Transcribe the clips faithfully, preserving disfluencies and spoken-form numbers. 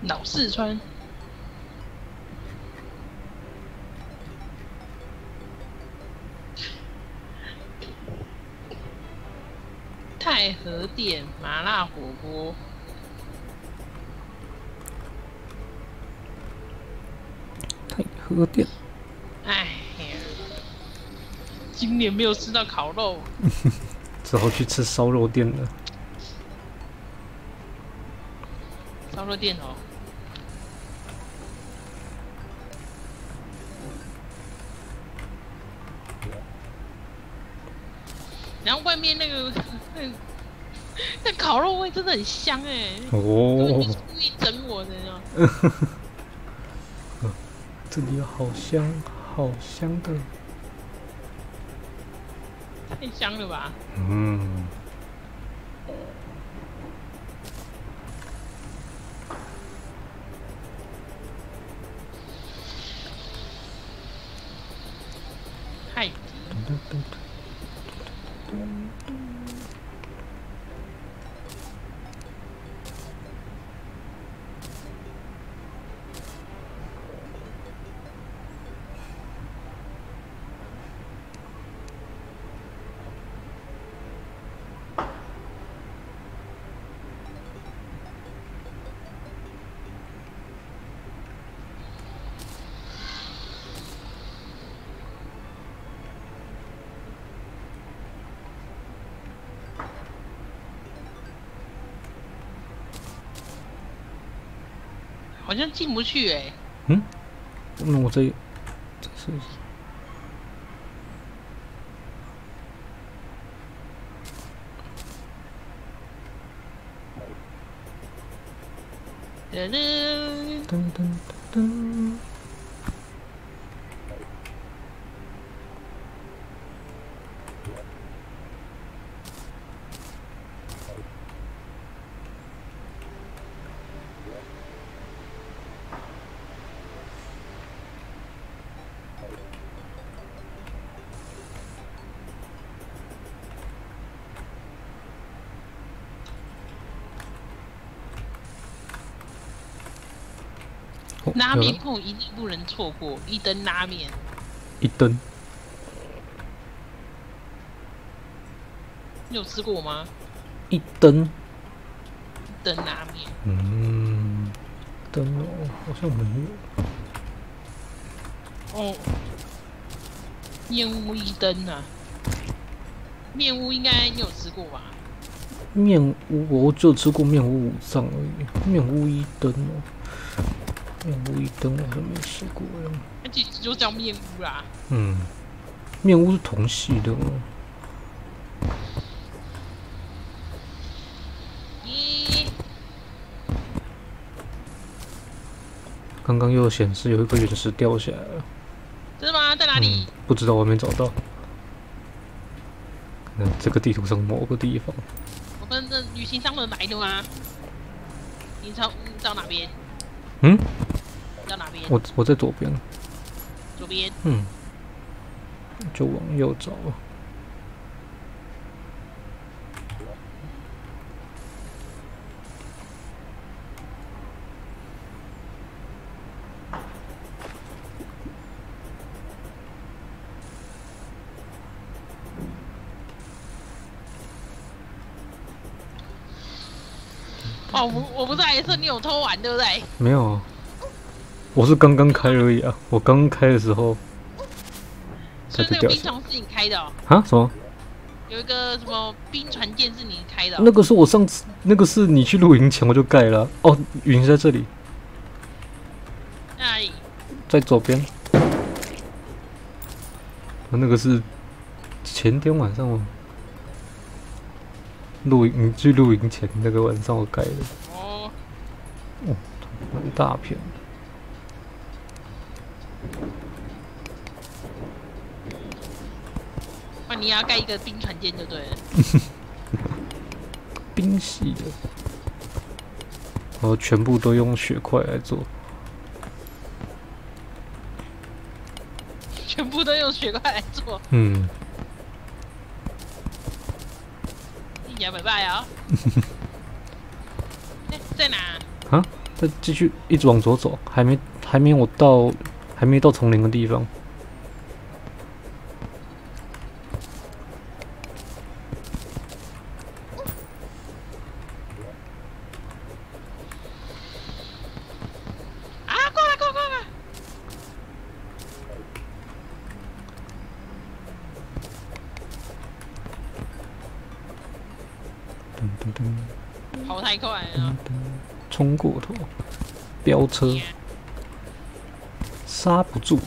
老四川。太和店麻辣火锅。 太和店。 哎呀，今年没有吃到烤肉， 只好去吃烧肉店了。 烧肉店哦。然后外面那个那个那烤肉味真的很香哎、欸！哦，你是故意整我的呢？ 这里好香，好香的， 太香了吧？ 嗯。 太极。好像进不去哎、欸。 嗯？那我这这是。 噔噔噔噔噔。 拉面控一定不能错过，一灯拉面。 一灯。 你有吃过吗？ 一灯。 一灯拉面。 嗯，灯哦，好像没有。哦。面屋一灯啊。面屋应该你有吃过吧？ 面屋我就吃过面屋五脏而已，面屋一灯哦。面屋一灯我还没吃过呀。 那其实就叫面屋啦。 嗯，面屋是同系的哦。 咦？ 刚刚又显示有一个陨石掉下来了。 真的吗？在哪里？ 嗯、不知道，我还没找到。那这个地图上某个地方。 我们的旅行商们来的吗？你找你找哪边？ 嗯？ 到哪边？ 我我在左边。 左边。 嗯。就往右找。 哦，我我不是还说你有偷玩对不对？ 没有啊。我是刚刚开而已啊！我刚开的时候， 所以那个冰床是你开的哦？ 啊？什么？ 有一个什么冰船店是你开的、哦？ 那个是我上次，那个是你去露营前我就盖了、啊。哦，云在这里。 哪里？ 在左边。那个是前天晚上我露营去露营前那个晚上我盖的。 哦。 哦，很大片。 那你要盖一个冰船店就对了。 冰系的，然后全部都用雪块来做。 全部都用雪块来做。 嗯。 一两百拜啊！在哪？ 啊？ 再继续一直往左走，还没还没有到还没到丛林的地方。 啊，过来过来过来！ 噔噔噔， 跑太快了， 冲过头，飙车，刹不住。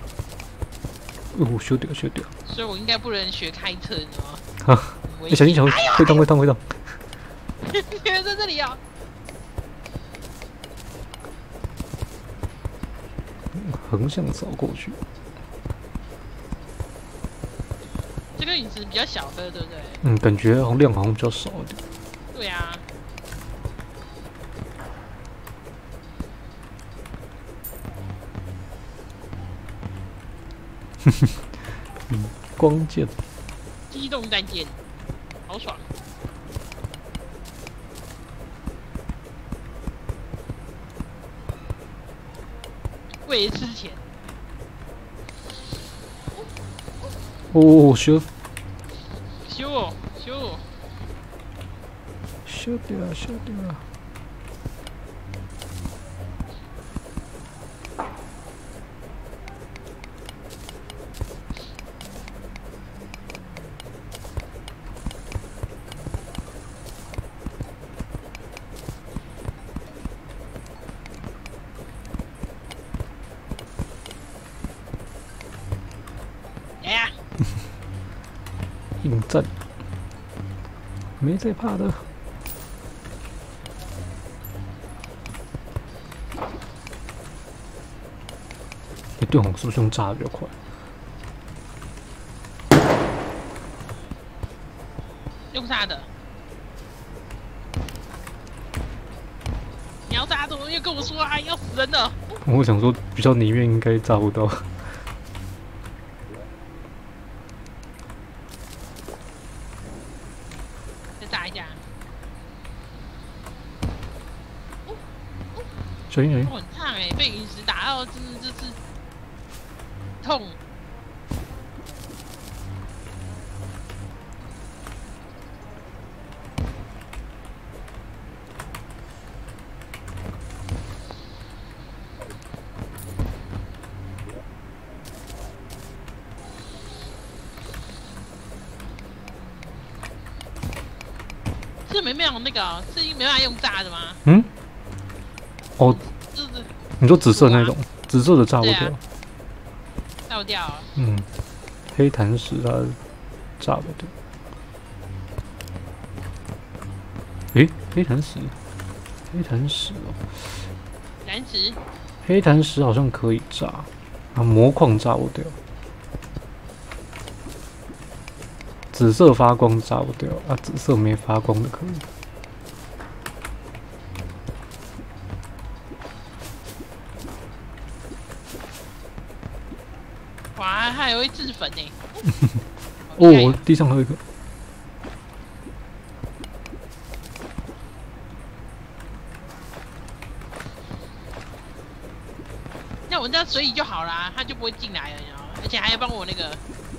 哦，修掉修掉。 所以我应该不能学开车，你知道吗？ 哈，哎，小心小心，会动会动会动。 你们在这里啊！ 横向扫过去。 这个陨石比较小的，对不对？ 嗯，感觉量好像比较少一点。 对啊。 嗯，光剑。 机动战舰，好爽。为了吃钱。 哦，修。 修哦，修哦。 修掉了，修掉了。 哎呀！ 应战，没在怕的。哎，对哦，是不是用炸的比较快？ 用炸的。你要炸怎么又跟我说啊？要死人了！ 我想说，比较里面应该炸不到。 再炸一下。 小心小心！ 很烫哎，被陨石打到，真的就是痛。是没有那个，是没办法用炸的吗？ 嗯。哦。 就是。 你说紫色那种，紫色的炸不掉。 炸不掉。 嗯。黑檀石它炸不掉。诶，黑檀石，黑檀石哦。 蓝石。 黑檀石好像可以炸，啊，魔矿炸不掉。紫色发光炸不掉啊，紫色没发光的可以。 哇，它还会自焚呢！ 哦，地上还有一个。 那我这样水里就好啦，它就不会进来了，你知道吗？而且还要帮我那个。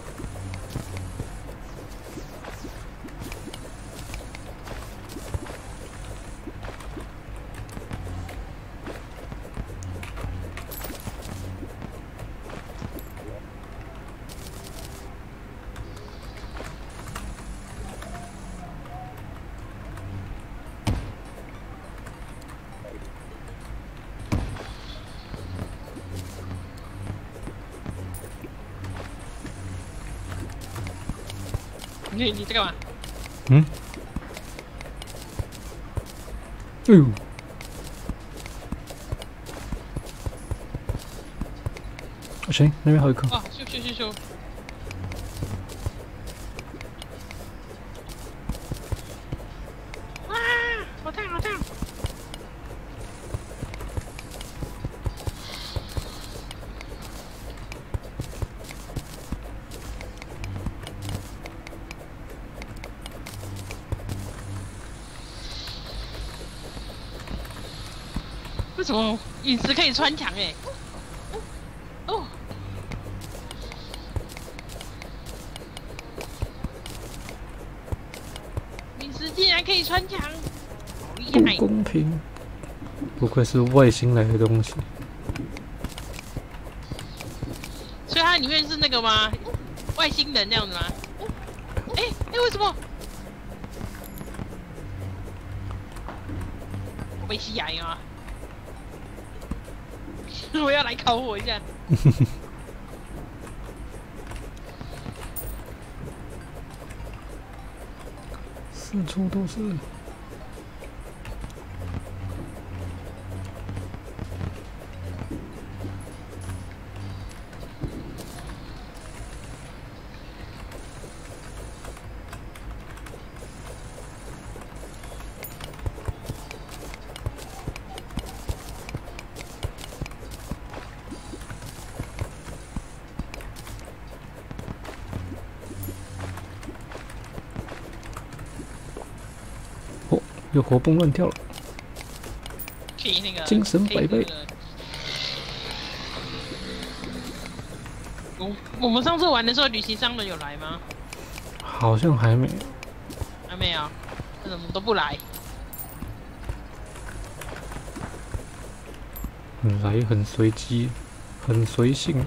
你你在干嘛？ 嗯。哎呦！谁？那边还有一颗。 哦，咻咻咻咻！哇，好烫好烫！ 为什么陨石可以穿墙？哎，哦，陨石竟然可以穿墙，好厉害！ 不公平，不愧是外星来的东西。 所以它里面是那个吗？外星人那样子吗？哎哎，为什么？我被吸牙呀！我要来烤我一下。 四处都是。又活蹦乱跳了， 可以那个精神百倍。 我我们上次玩的时候，旅行商人有来吗？ 好像还没有， 还没有，他怎么都不来？ 来很随机，很随性。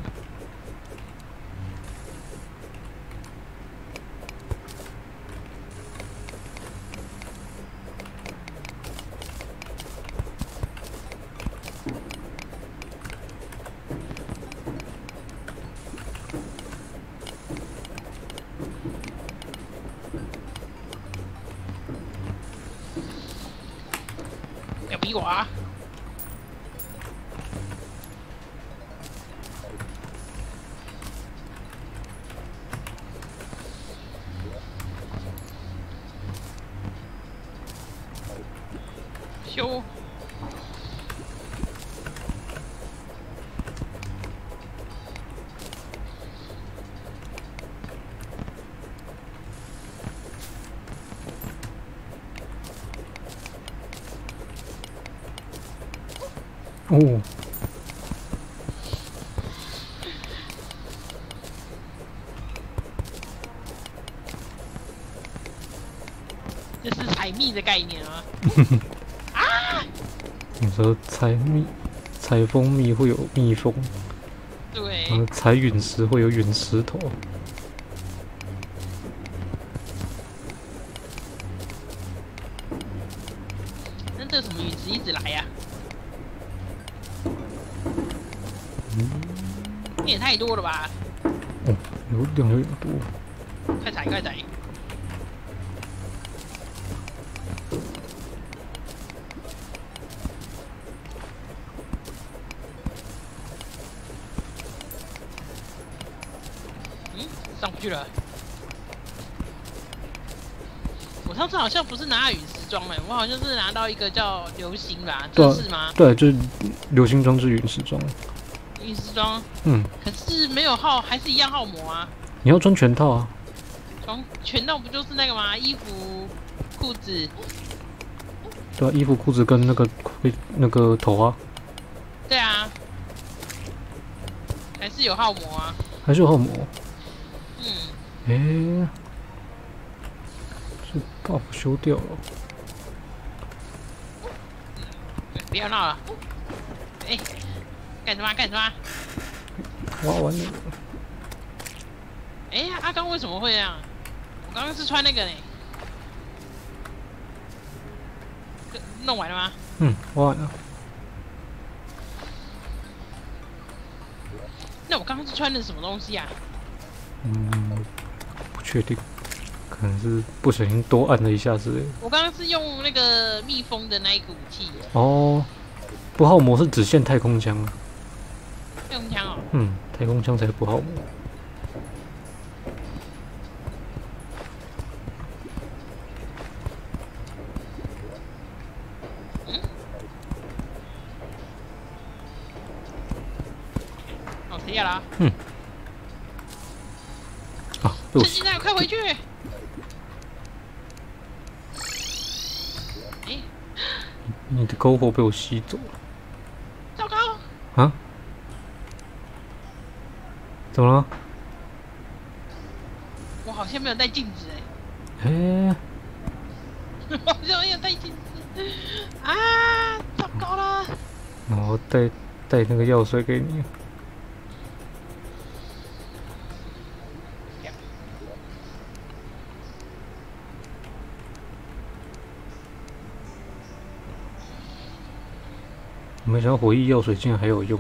要逼我啊！修。 哦。 这是采蜜的概念啊！啊！ 你说采蜜、采蜂蜜会有蜜蜂， 对。 然后采陨石会有陨石头。 那这什么陨石一直来呀、啊？ 嗯， 你也太多了吧？ 哦，流量有点多。 快踩，快踩！嗯，上不去了。我上次好像不是拿陨石装哎，我好像是拿到一个叫流星吧，这是吗？ 对，就是流星装置陨石装。 陨石装， 嗯， 可是没有耗，还是一样耗膜啊。 你要穿全套啊。 装全套不就是那个吗？衣服、裤子。 对啊，衣服、裤子跟那个那个头啊。 对啊，还是有耗膜啊。 还是有耗膜。 嗯。 诶，这 buff 修掉了。 不要闹了！哎、欸，干什么？干什么？ 挖完了。 哎、欸，阿刚为什么会这样？我刚刚是穿那个呢。弄完了吗？ 嗯，挖完了。 那我刚刚是穿的什么东西啊？ 嗯，不确定，可能是不小心多按了一下之类的。 我刚刚是用那个蜜蜂的那一个武器。 哦，不耗膜是只限太空枪啊。 太空枪哦。 嗯，太空枪才不耗膜。 嗯？哦，谁呀啦？ 嗯。啊， 趁现在快回去！哎， 你的篝火被我吸走了。 啊？怎么了？ 我好像没有带镜子哎、欸。 好像没有带镜子啊！糟糕了。 然后带带那个药水给你。没想到回忆药水竟然还有用。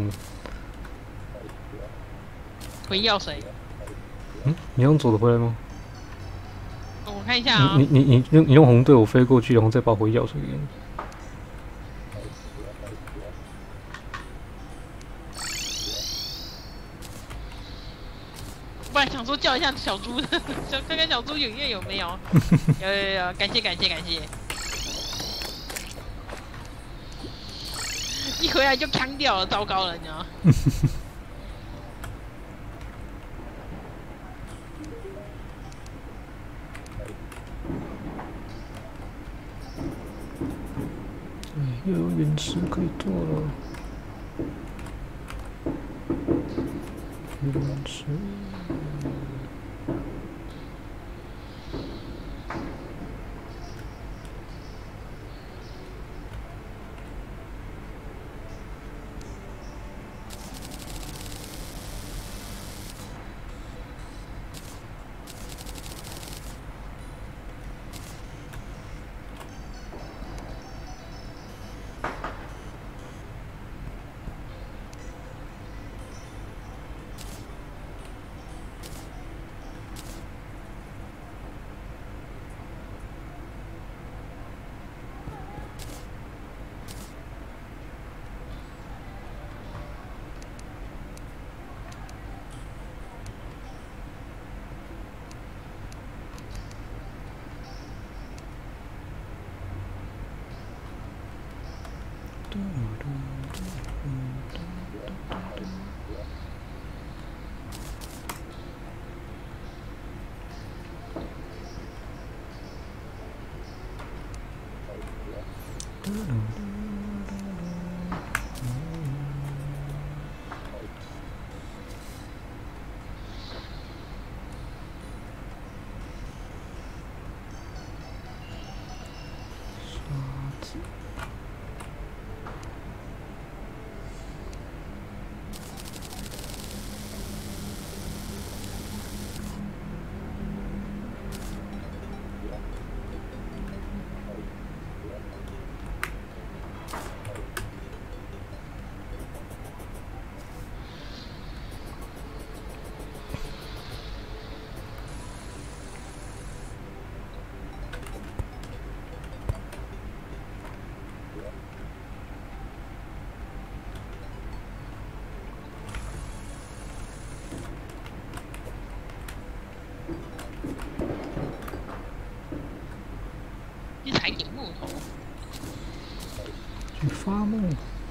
回忆药水？ 嗯，你用走得回来吗？ 我看一下啊、 哦。你你你用你用红队我飞过去，然后再把回忆药水给你。 不然想说叫一下小猪，想看看小猪影院有没有。有有有，感谢感谢感谢。一回来就扛掉了，糟糕了，你知道吗？ 又有陨石可以做了。陨石。 去采点木头， 去发梦。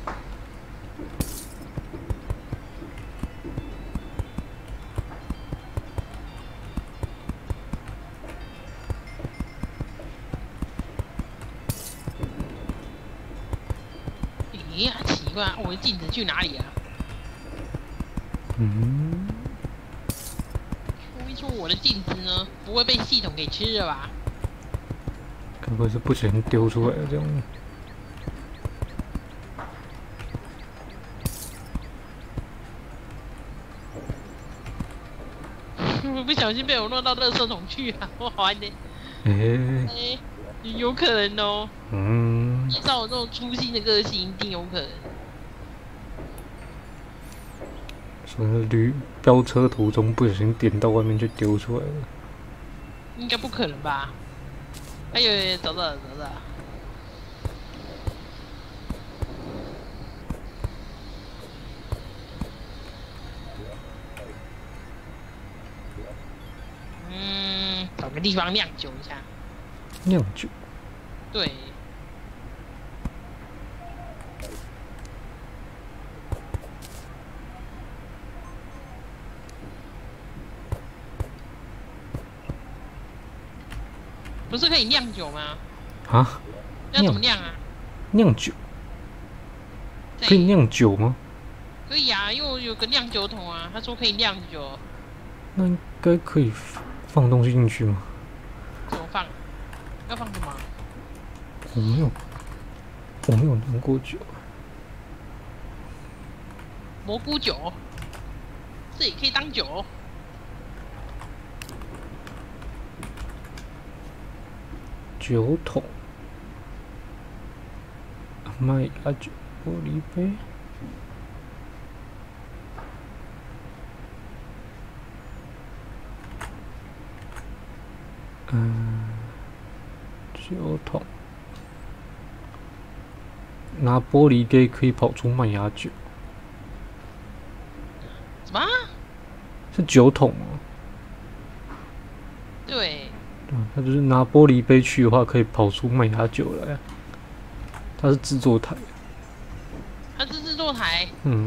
咦、欸，奇怪，我的镜子去哪里啊？ 嗯。 说一说我的镜子呢，不会被系统给吃了吧？ 该不会是不小心丢出来的这样？ 我不小心被我弄到垃圾桶去了，我好玩的。 哎、 欸欸，有可能哦。 嗯。 依照我这种粗心的个性，一定有可能。 说是驴飙车途中不小心点到外面就丢出来了。 应该不可能吧？哎呦，呦，找到了，找到了。嗯，找个地方酿酒一下。 酿酒。 对。不是可以酿酒吗？ 啊？ 要怎么酿啊？ 酿酒。可以酿酒吗？ 可以啊，因为我有个酿酒桶啊，他说可以酿酒。 那应该可以放东西进去吗？ 怎么放？要放什么？ 我没有，我没有酿过酒。 蘑菇酒，这也可以当酒。 酒桶，麦芽酒，玻璃杯。嗯，酒桶，拿玻璃杯可以跑出麦芽酒。 什么？ 是酒桶吗？ 对。 对，它就是拿玻璃杯去的话，可以跑出麦芽酒来。它是制作台。 它是制作台。 嗯。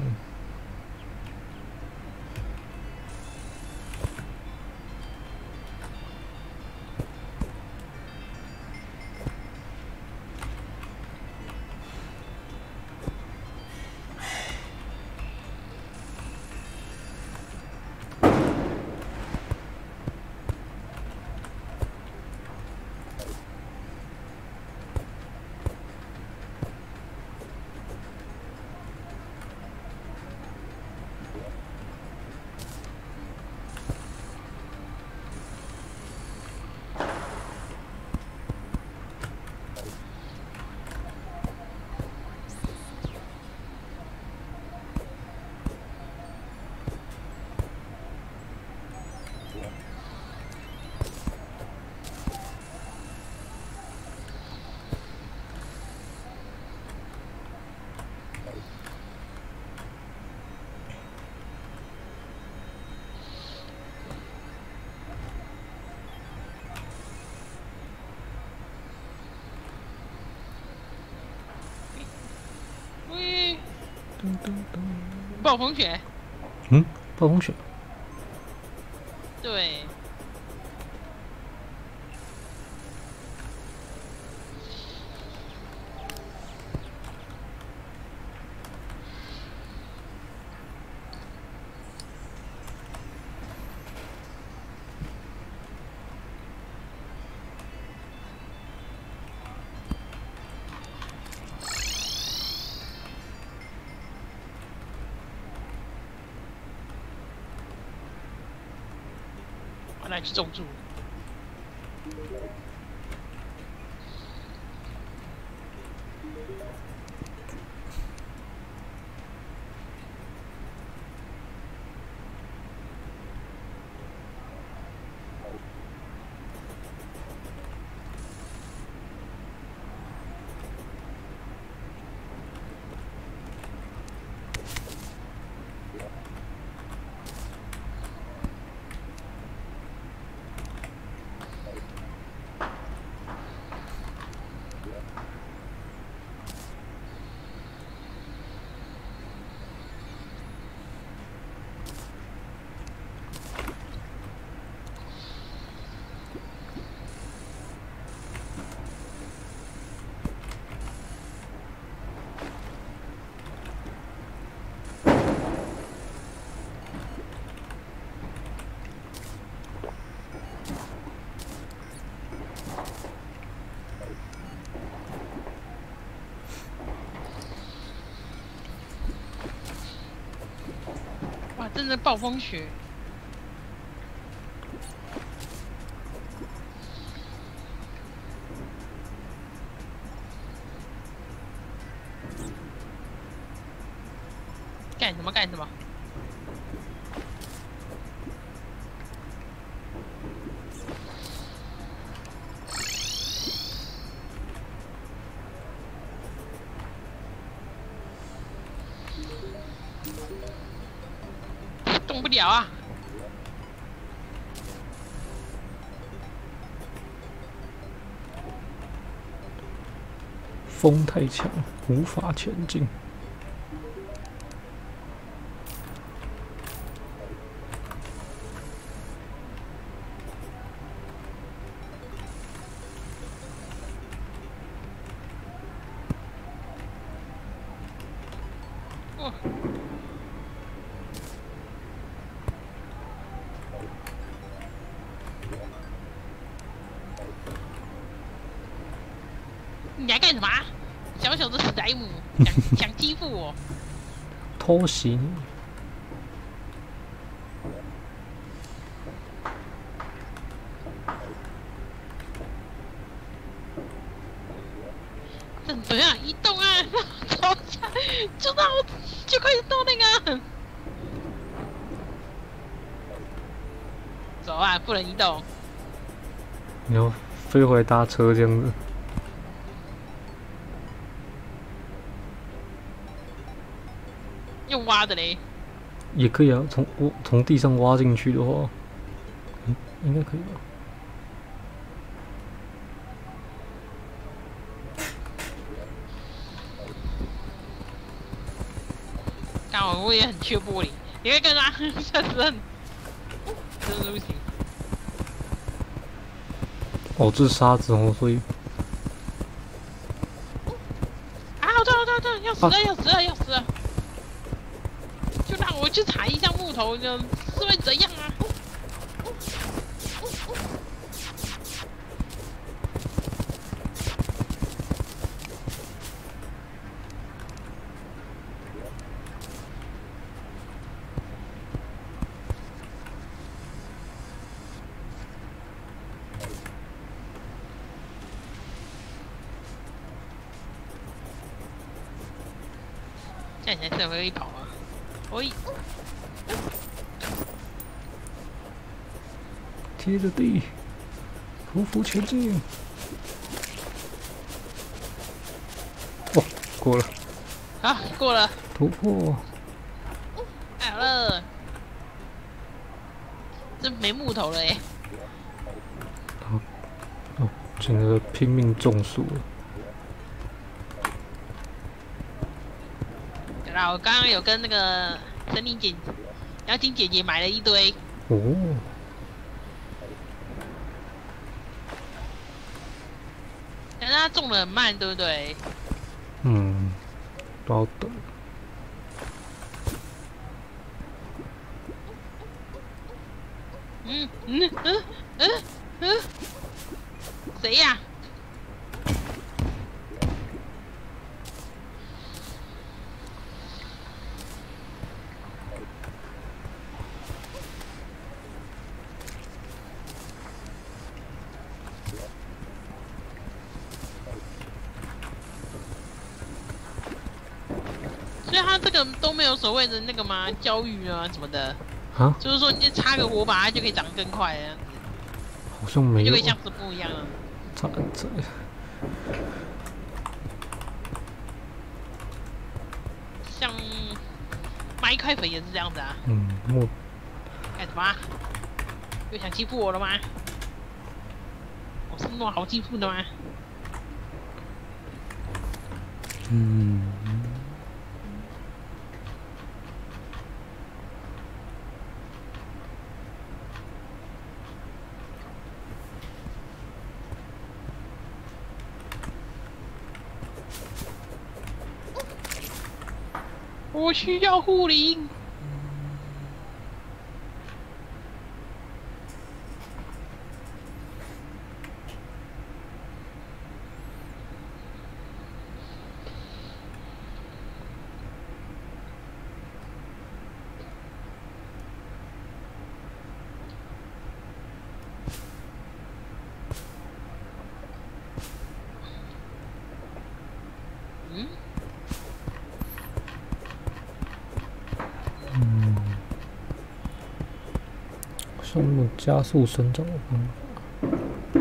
喂，暴风雪。 嗯，暴风雪。 对。我来去种树。哇，真的暴风雪。干什么干什么？动不了啊！ 风太强，无法前进。 你来干什么？小小的史莱姆，想想欺负我？ 偷袭！ 怎么样？移动啊！走下，就到就可以到那个。走啊！不能移动。 你要飞回搭车这样子。 用挖的嘞。 也可以啊，从我从地上挖进去的话，嗯，应该可以吧。 刚好我也很缺玻璃，你会干啥？吓死人！真的不行。 哦，这是沙子哦，所以。 啊！好痛好痛好痛！要死了要死了要死了！就让我去踩一下木头，是会怎样啊？这样才会跑啊！喂， 贴着地，匍匐前进。哦，过了。 好，过了。 突破。 好了，这没木头了哎。 哦，哦，整个拼命中暑了。 然后我刚刚有跟那个森林姐、妖精姐姐买了一堆。 哦。 但是它种的很慢，对不对？ 嗯，都要等。 嗯嗯嗯嗯嗯，谁呀？所以他这个都没有所谓的那个吗？教育啊什么的， 啊？ 就是说你插个火把，它就可以长得更快这样子。 好像没有。 就可以像是不一样啊。 插这。 像麦块粉也是这样子啊。 嗯，木。 干什么？又想欺负我了吗？我是那么好欺负的吗？ 嗯。 我需要护灵。嗯。 嗯。生物加速生长的方法。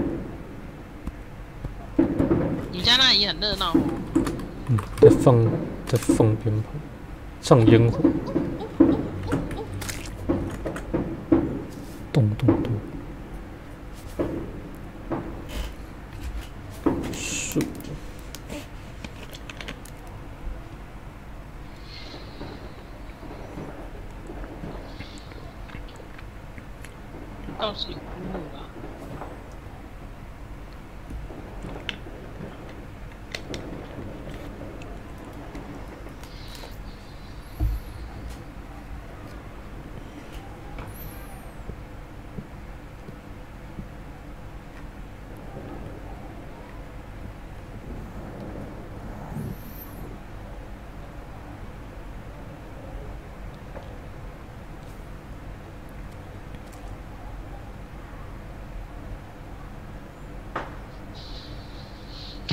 你家那里很热闹。 嗯，在放在放鞭炮，上烟火，咚咚咚。树。 倒是有木吧。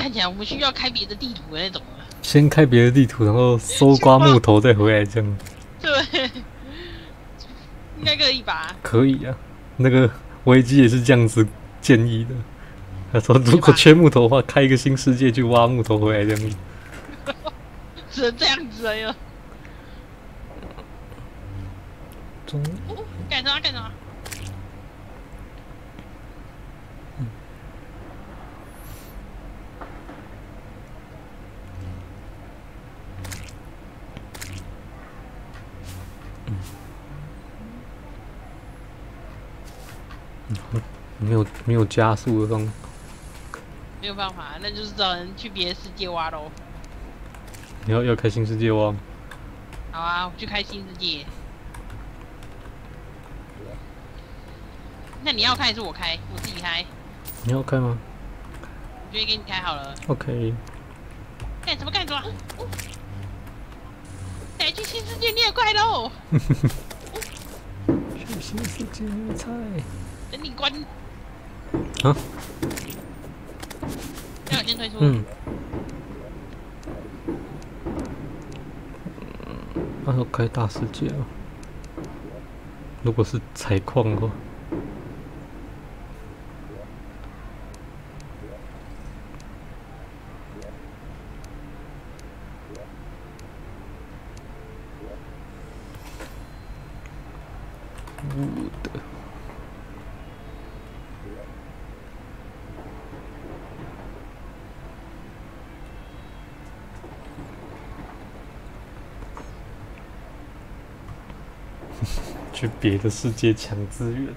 看起来我们需要开别的地图的那种了。 先开别的地图，然后搜刮木头再回来，这样。 对，应该可以吧？ 可以啊，那个维基也是这样子建议的。他说，如果缺木头的话，开一个新世界去挖木头回来，这样子。 只能这样子了哟。 中。 干啥干啥？嗯。 嗯。没有没有加速的方法。 没有办法，那就是找人去别的世界挖喽。 你要要开新世界挖？ 好啊，我去开新世界。那你要开还是我开？我自己开。 你要开吗？ 我决定给你开好了。 OK。 干什么干什么？来去新世界你也快喽！ 去新世界买菜。 等你关。 啊？ 那我先退出。 嗯。那要开大世界了。如果是采矿的话。wood。去别的世界抢资源。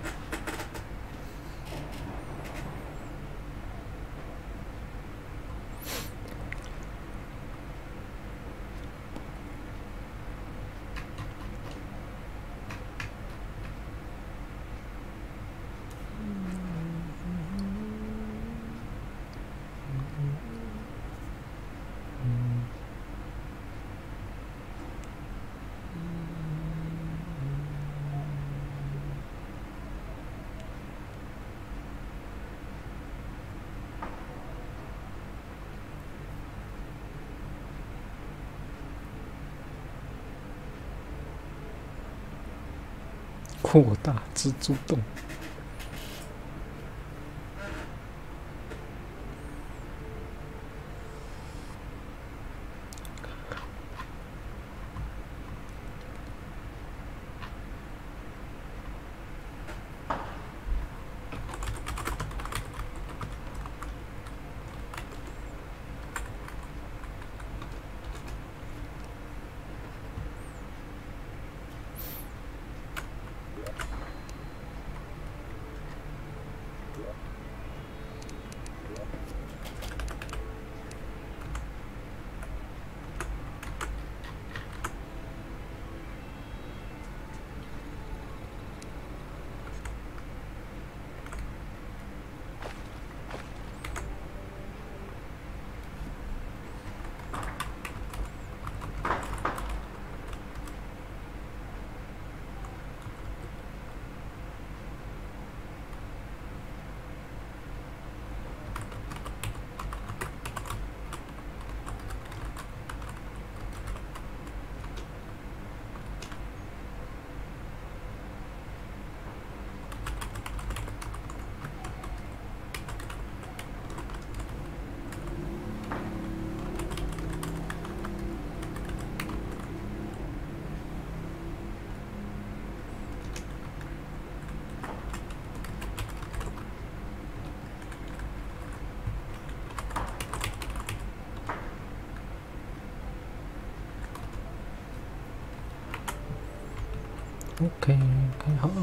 扩大蜘蛛洞。OK， 开好。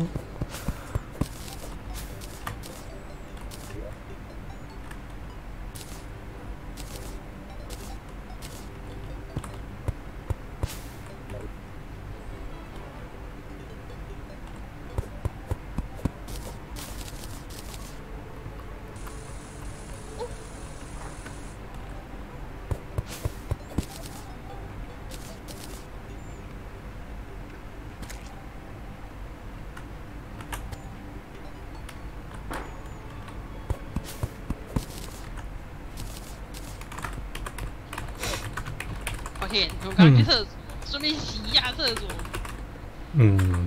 片，我刚去厕所，顺便洗一下厕所。 嗯。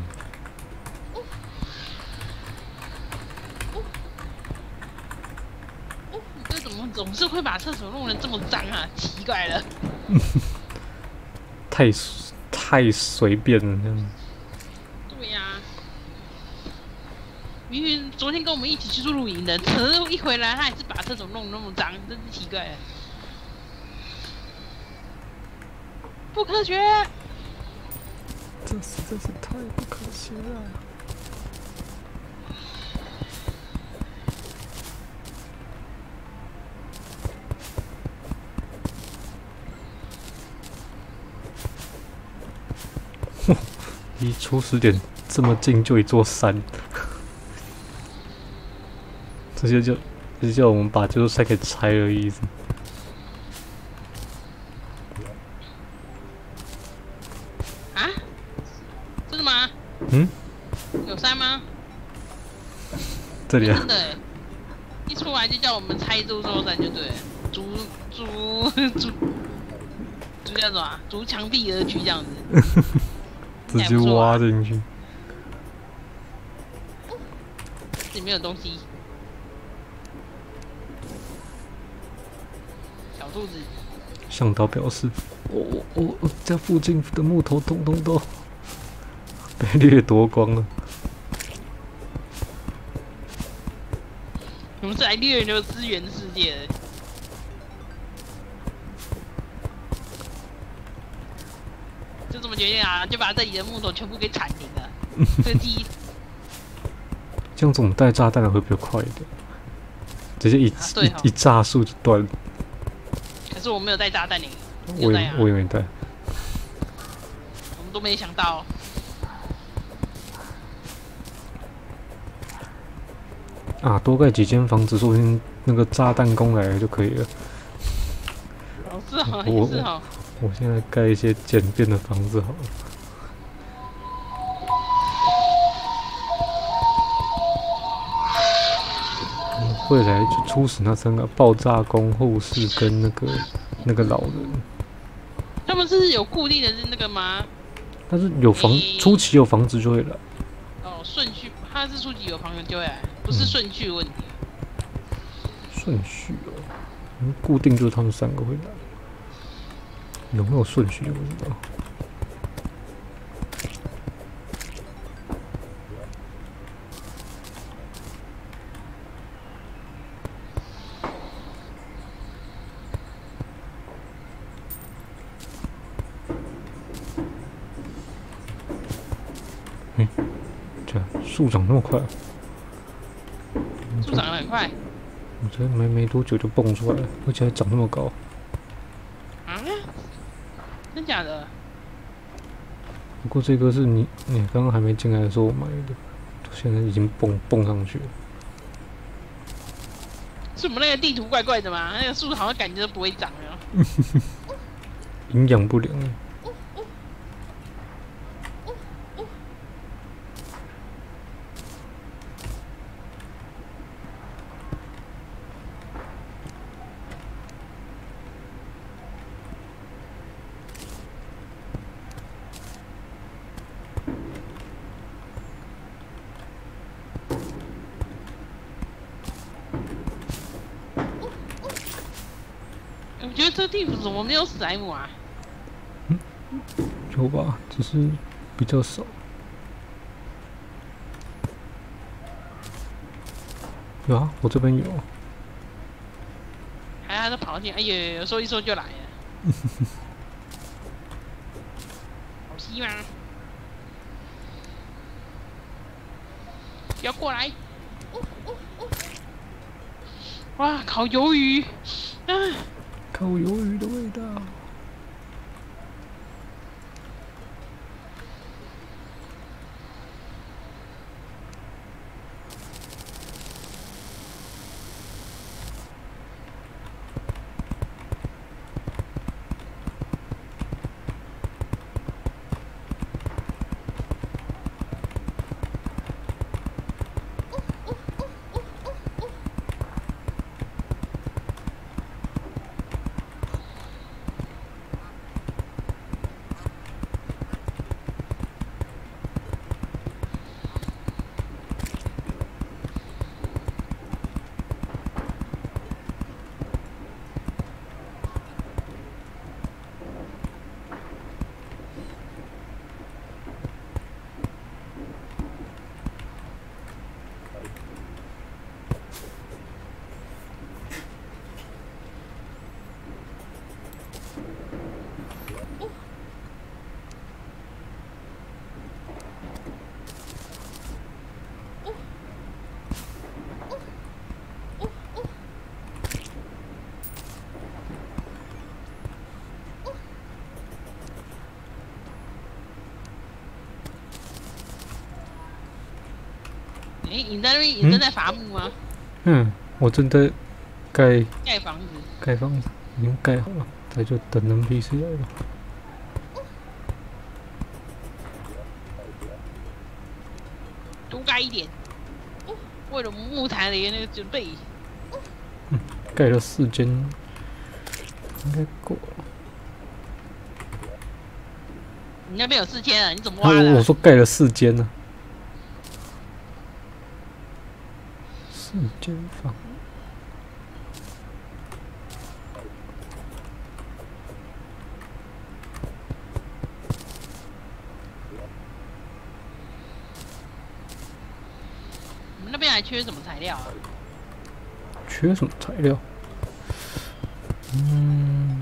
哦，你这怎么总是会把厕所弄得这么脏啊？奇怪了。 太太随便了，这样。 对呀、啊。明明昨天跟我们一起去做露营的，可是一回来他还是把厕所弄得那么脏，真是奇怪了。不科学！ 这实在是太不可思了。离初始点这么近，就一座山，这些就这些叫我们把这座山给拆了意思。 啊？真的吗？ 嗯？ 有山吗？ 这里啊。 真的哎，一出来就叫我们拆这座山就对了，逐逐逐逐叫什么？逐墙壁而居这样子。 直接挖进去， 里面有东西。小兔子。 向导表示，我我我家附近的木头通通都被掠夺光了。 我们是来猎人的资源世界的。就这么决定啊，就把这里的木头全部给铲平了。这个第一， 这样子我们带炸弹会比较快一点，直接一、啊哦、一一炸树就断了。 可是我没有带炸弹呢， 我也、啊、我也没带。 我们都没想到。 啊，多盖几间房子，说不定那个炸弹攻来了就可以了。 哦，是哦，也是哦。 我现在盖一些简便的房子好了。未来就初始那三个爆炸工、护士跟那个那个老人。 他们是有固定的是那个吗？ 但是有房、欸、初期有房子就会来。 哦，顺序，他是初期有房子就会来，不是顺序问题。 顺、嗯、序哦，固定就是他们三个会来。有没有顺序我不知道。嗯，这树长那么快、啊， 树长得很快。 我觉得没没多久就蹦出来了，而且还长那么高。 啊？真假的？ 不过这个是你你刚刚还没进来的时候我买的，现在已经蹦蹦上去了。 是我们那个地图怪怪的吗？那个树好像感觉都不会长了。 营养不良。 我觉得这地图怎么没有史莱姆啊？ 嗯，有吧，只是比较少。有啊，我这边有。 还还是跑进，哎呦，有说一说就来了。好吸吗？不要过来！哇，烤鱿鱼！啊， 烤鱿鱼的味道。 哎，你在那边也正在伐木吗？ 嗯，我正在盖盖房子。 盖房子，已经盖好了，再就等 N P C 来了。 多盖一点。为了木材的那个准备。 嗯，盖了四间，应该够了。 你那边有四间啊？你怎么挖的、 啊？我说盖了四间呢、啊，四间房。 你们那边还缺什么材料啊？ 缺什么材料？嗯。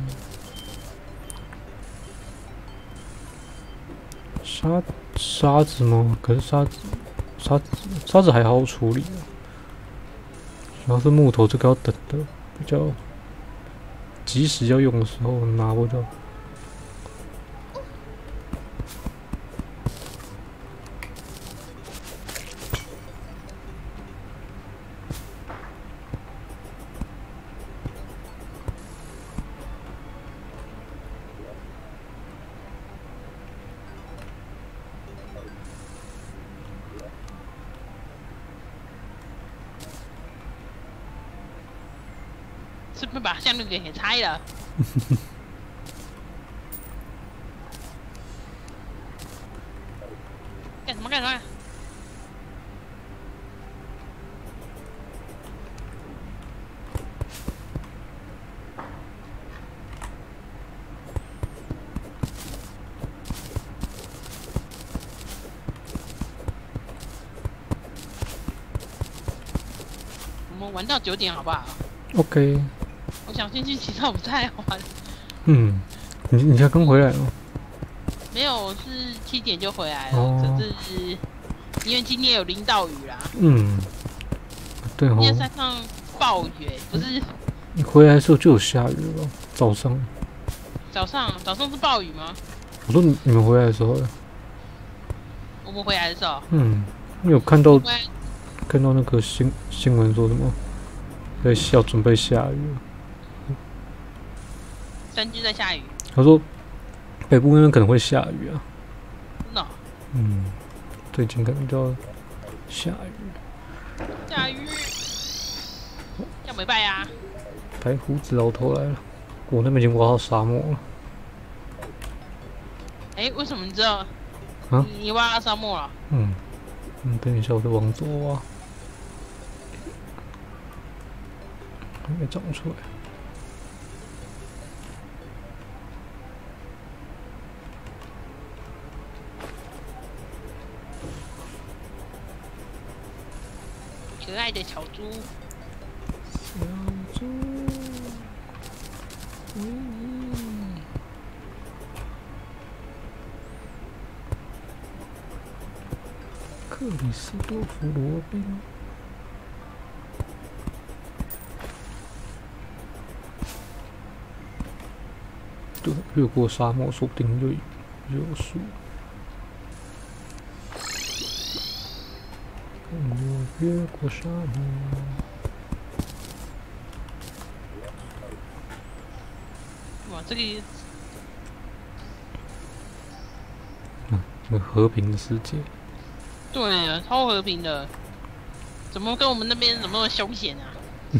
沙沙子吗？可是沙子沙子沙子还好处理啊，主要是木头这个要等的，比较及时要用的时候拿不到。 是不是把项链给拆了？干什么干什么？我们玩到九点好不好 ？OK。 我想先去洗澡，不太好玩。 嗯，你你才刚回来哦？ 没有，我是七点就回来了。 哦、 可是因为今天有淋到雨啦。 嗯，对哦。 今天山上暴雨、欸，不是？ 你回来的时候就有下雨了，早上。 早上早上是暴雨吗？ 我说你你们回来的时候呀。 我们回来的时候。 嗯，你有看到看到那个新新闻说什么？在要准备下雨了。 山区在下雨。 他说，北部那边可能会下雨啊。 真的、喔？ 嗯，最近可能就要下雨。 下雨，要没拜啊！ 白胡子老头来了，我那边已经挖到沙漠了。 哎、欸，为什么你知道？ 啊？ 你你挖到沙漠了？ 嗯，嗯，等一下，我再往左挖，还没长出来。 可爱的小猪， 小猪，嗯，克里斯多夫罗宾，对，越过沙漠，说不定就有树。我越过沙漠。 哇，这个， 嗯，那和平的世界。 对啊，超和平的，怎么跟我们那边怎么那么凶险啊？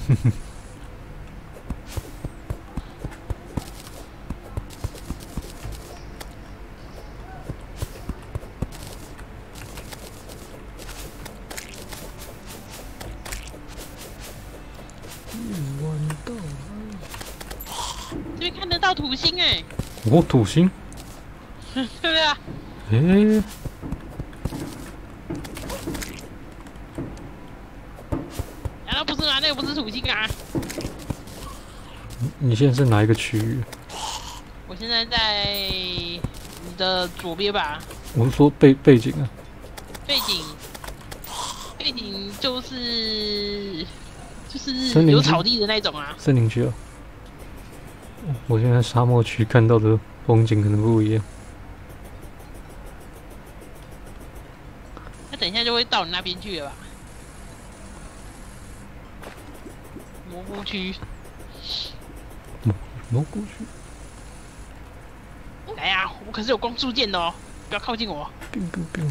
这边看得到土星哎、欸！ 哦，土星。 对不对啊？ 诶、欸。 难道不是吗？那个不是土星啊？ 你现在是哪一个区域？ 我现在在你的左边吧。 我是说背背景啊。 背景，背景就是就是有草地的那种啊。 森林区啊。我现在沙漠区看到的风景可能不一样。 那等一下就会到你那边去了吧？ 蘑菇区。 蘑蘑菇区。 来呀、啊，我可是有光速剑的哦，不要靠近我。 biu biu biu。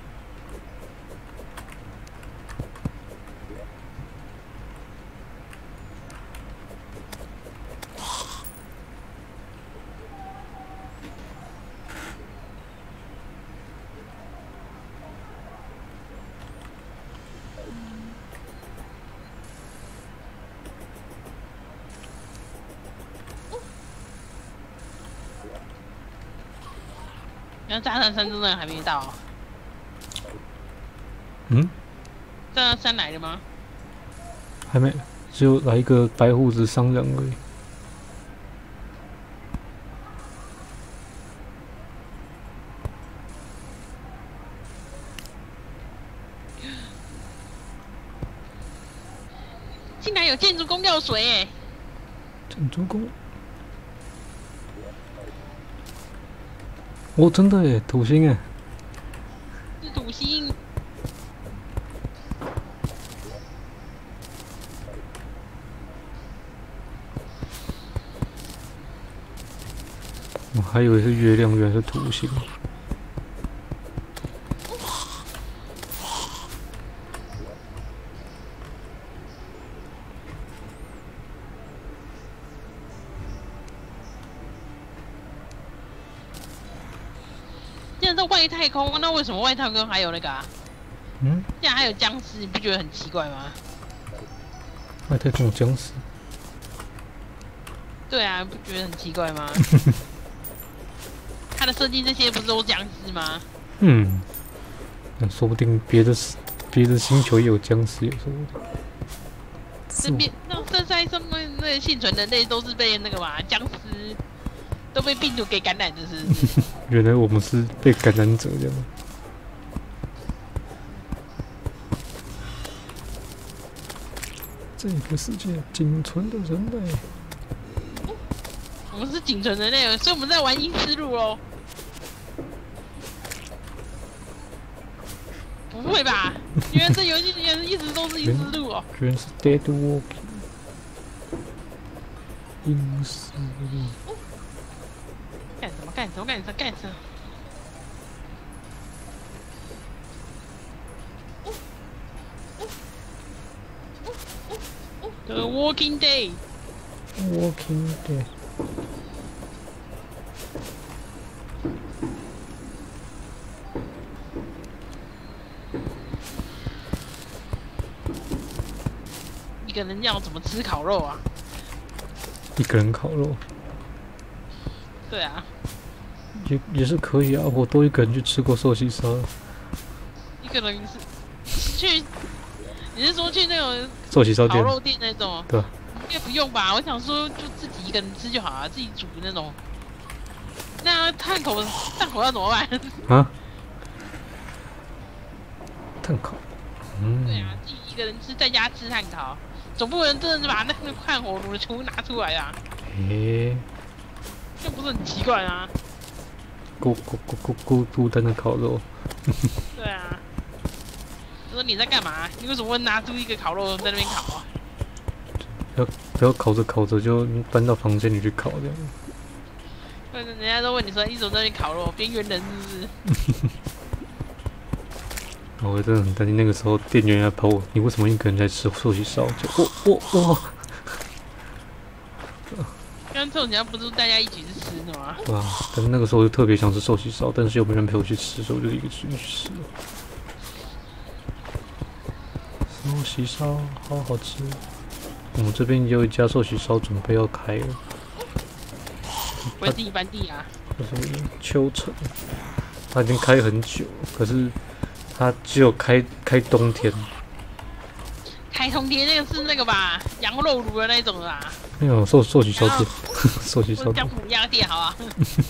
然后炸弹山真的还没到、哦。 嗯？ 炸弹山来了吗？ 还没，只有来一个白胡子商人而已。 竟然有建筑工药水诶！ 建筑工。哦，真的耶，土星哎， 是土星。 我还以为是月亮，原来是土星。 既然在外太空，那为什么外太空还有那个啊？ 嗯？ 竟然还有僵尸，你不觉得很奇怪吗？ 外太空有僵尸？ 对啊，不觉得很奇怪吗？他的设计这些不是都僵尸吗？ 嗯，那说不定别的别的星球也有僵尸，也说不定。 这边那这在上面那些幸存人类都是被那个嘛僵尸都被病毒给感染的，是不是？ 原来我们是被感染者这样。这个世界仅存的人类。 我们是仅存人类，所以我们在玩阴思路哦。不会吧？原来这游戏原来一直都是阴思路哦。 居然是 Dead Walking。阴思路。 干什么？干什么？干什么？干什么？ The Walking Day。 Walking Day。 一个人要怎么吃烤肉啊？ 一个人烤肉。 对啊。 也也是可以啊，我都一个人去吃过寿喜烧。 一个人是去，你是说去那种寿喜烧店、 烤肉店那种？ 对。 应该不用吧？我想说，就自己一个人吃就好啊，自己煮那种。那炭口炭口要怎么办？ 啊？炭烤。嗯。 对啊，自己一个人吃，在家吃炭烤，总不能真的把那个炭火炉的全部拿出来啊？ 诶、欸， 这不是很奇怪吗？ 孤孤孤孤孤孤单的烤肉。 对啊。他说你在干嘛？你为什么会拿出一个烤肉在那边烤啊？ 不要不要烤着烤着就搬到房间里去烤这样。 对，人家都问你说你怎么在那边烤肉？边缘人是不是？ 我真的很担心那个时候店员来跑我，你为什么一个人在吃寿喜烧？就我我我。 刚才人家不是大家一起去吃的吗？ 对啊，但是那个时候我就特别想吃寿喜烧，但是又没人陪我去吃，所以我就一个人去吃了。寿喜烧好好吃。我们这边也有一家寿喜烧准备要开了。 回自己班地啊？ 就是秋城，它已经开很久，可是它只有开开冬天。 开冬天那个是那个吧，羊肉炉的那种吧？ 没有寿寿喜烧店，寿喜烧店。 姜母鸭店好啊。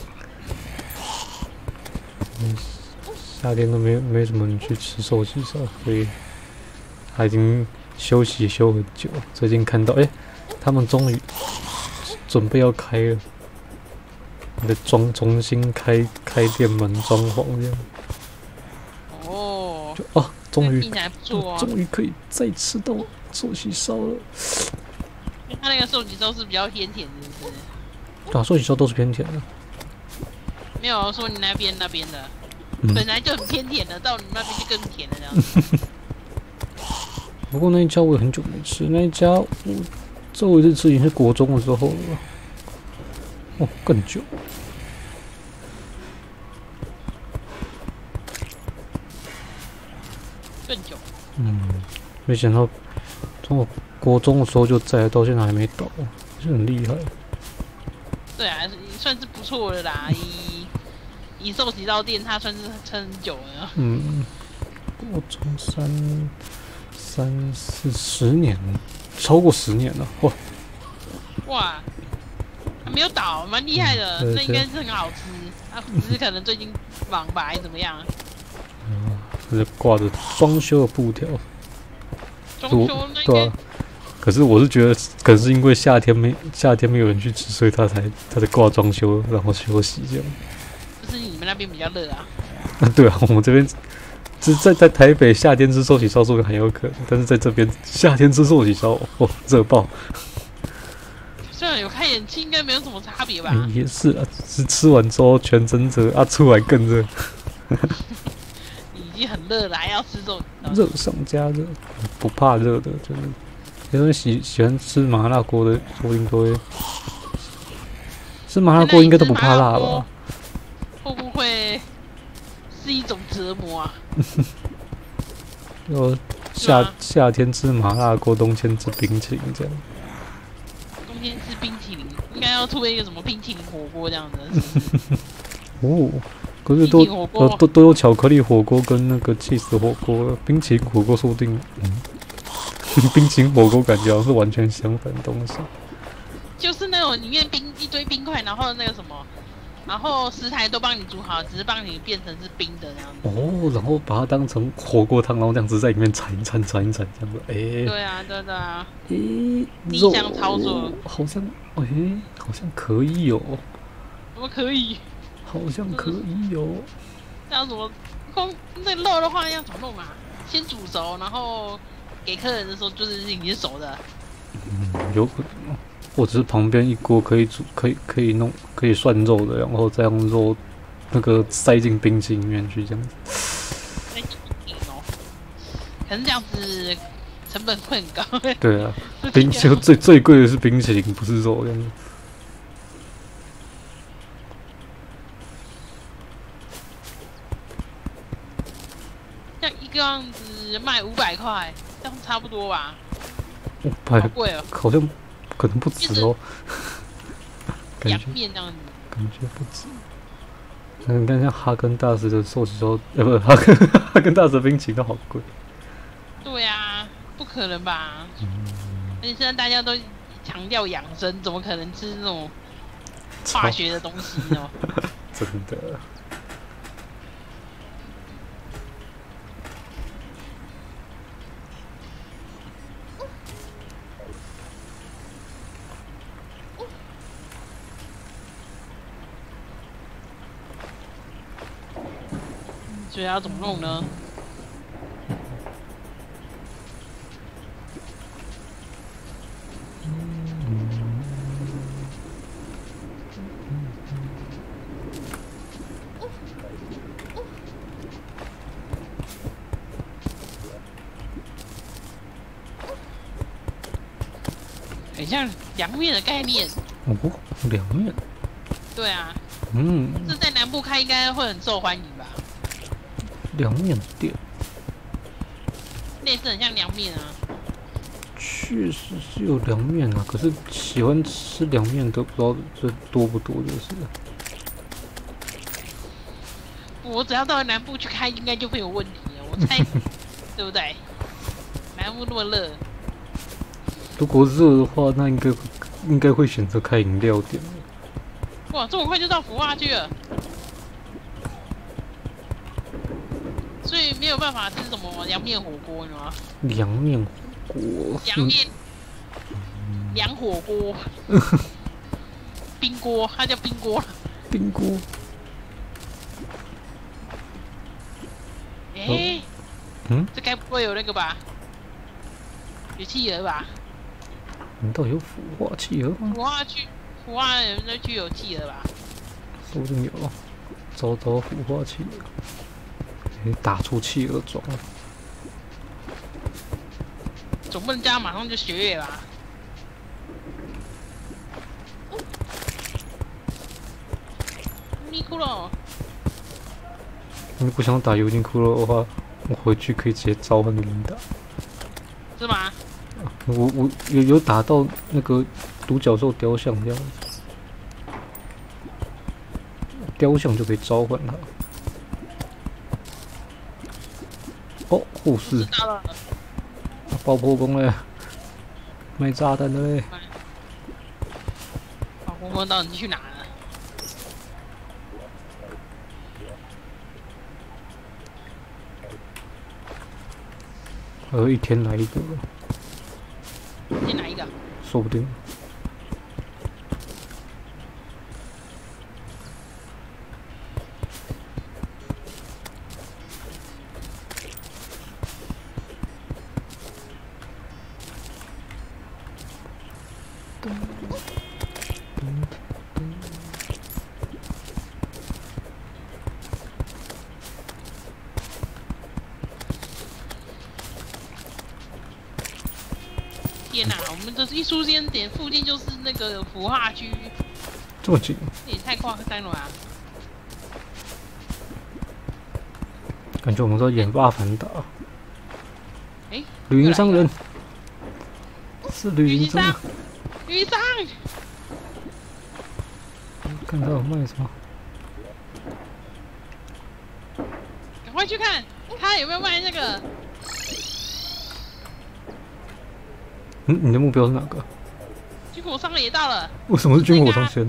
嗯，夏天都没没什么人去吃寿喜烧，所以他已经休息休很久。最近看到，哎、欸，他们终于准备要开了，得装重新开开店门装潢这样。 哦。 就啊，终于， 听起来不错哦。 终于可以再吃到寿喜烧了。 因为它那个寿喜烧是比较偏甜的，是不是？ 对啊，寿喜烧都是偏甜的。 没有说你那边那边的， 嗯、 本来就很偏甜的，到你那边就更甜了这样子。 不过那一家我也很久没吃，那一家我最后一次吃已经是国中的时候了，哦，更久。 更久。 嗯，没想到从我国中的时候就在，到现在还没倒，是很厉害。 对啊，算是不错的啦。以以寿喜烧店，它算是撑很久了。 嗯，国中三三四十年，超过十年了，哇！ 哇，还没有倒，蛮厉害的。 嗯、 那应该是很好吃，啊，只是可能最近忙吧，还怎么样？ 嗯，这是挂着装修的布条。 装修那对啊，可是我是觉得，可能是因为夏天没夏天没有人去吃，所以他才他才挂装修，然后休息这样。 就是你们那边比较热啊？ 啊，对啊，我们这边，只在在台北夏天吃寿喜烧说很有可能，但是在这边夏天吃寿喜烧，哦，热爆。 虽然有开冷气，应该没有什么差别吧？ 欸、也是啊，只是吃完之后全身热啊，出来更热。 已经很热了，还要吃这种热上加热，不怕热的，真的。有人喜喜欢吃麻辣锅的，说不定都会。吃麻辣锅应该都不怕辣吧？ 会不会是一种折磨啊？ 要夏夏天吃麻辣锅，冬天吃冰淇淋这样。 冬天吃冰淇淋，应该要出一个什么冰淇淋火锅这样的。是是哦。可是都都都都有巧克力火锅跟那个 cheese 火锅，冰淇淋火锅说不定，嗯，冰淇淋火锅感觉好像是完全相反的东西。 就是那种里面冰一堆冰块，然后那个什么，然后食材都帮你煮好，只是帮你变成是冰的那样子。 哦，然后把它当成火锅汤，然后这样子在里面铲一铲铲一铲这样子，哎、欸。 对啊，对的啊。 咦、欸， 逆向操作， 好像，哎、欸，好像可以哦。 怎么可以？ 好像可以哦。 要怎么空那肉的话要怎么弄啊？先煮熟，然后给客人的时候就是已经熟的。 嗯，有可能。或者是旁边一锅可以煮，可以可以弄，可以涮肉的，然后再用肉那个塞进冰淇淋里面去，这样子。 塞进冰淇淋哦，可是这样子成本会很高。 对啊，冰就最最贵的是冰淇淋，不是肉这样子。 像一个样子卖五百块，这样差不多吧？ 五百， 好贵哦， 好像可能不止哦。 洋面这样子， 感觉不止。你看像哈根达斯的寿喜烧，呃，不，哈根哈根达斯的冰淇淋都好贵。 对啊，不可能吧？嗯、而且现在大家都强调养生，怎么可能吃那种化学的东西呢？ 真的。 所以要怎么弄呢？很像凉面的概念。 哦，凉面。 对啊。 嗯。 这在南部开应该会很受欢迎吧？ 凉面店。 类似很像凉面啊。 确实是有凉面啊，可是喜欢吃凉面的不知道这多不多就是了。 我只要到南部去开，应该就会有问题了。我猜，对不对？南部那么热。 如果热的话，那应该应该会选择开饮料店。 哇，这么快就到福化去了，所以没有办法吃什么凉面火锅，你知道吗？ 凉面火锅。 凉面。凉火锅。冰锅，它叫冰锅。 冰锅。 哎、欸， 嗯， 这该不会有那个吧？有企鹅吧？ 难道有腐化企鹅吗？ 腐化区，腐化人那区有企鹅吧？ 说不定有。找找腐化企鹅，你打出企鹅种了。 总不能叫他马上就学业吧？尼库洛， 你不想打尤尼库洛的话，我回去可以直接召唤琳达。 是吗？ 我我有有打到那个独角兽雕像这样子，雕像就可以召唤它。哦，护士，爆破工嘞，卖炸弹的嘞。 爆破工到底去哪了？ 还有一天来一个， 一天来一个， 说不定。 天哪、啊！我们的一出现点附近就是那个腐化区， 这么近？ 也太夸张了吧！ 感觉我们在演《阿凡达》。 哎， 旅行商人，是旅行商。 旅行商， 看他有卖什么？ 赶快去看，看有没有卖那个。 嗯，你的目标是哪个？ 军火商也到了。 为什么是军火商先？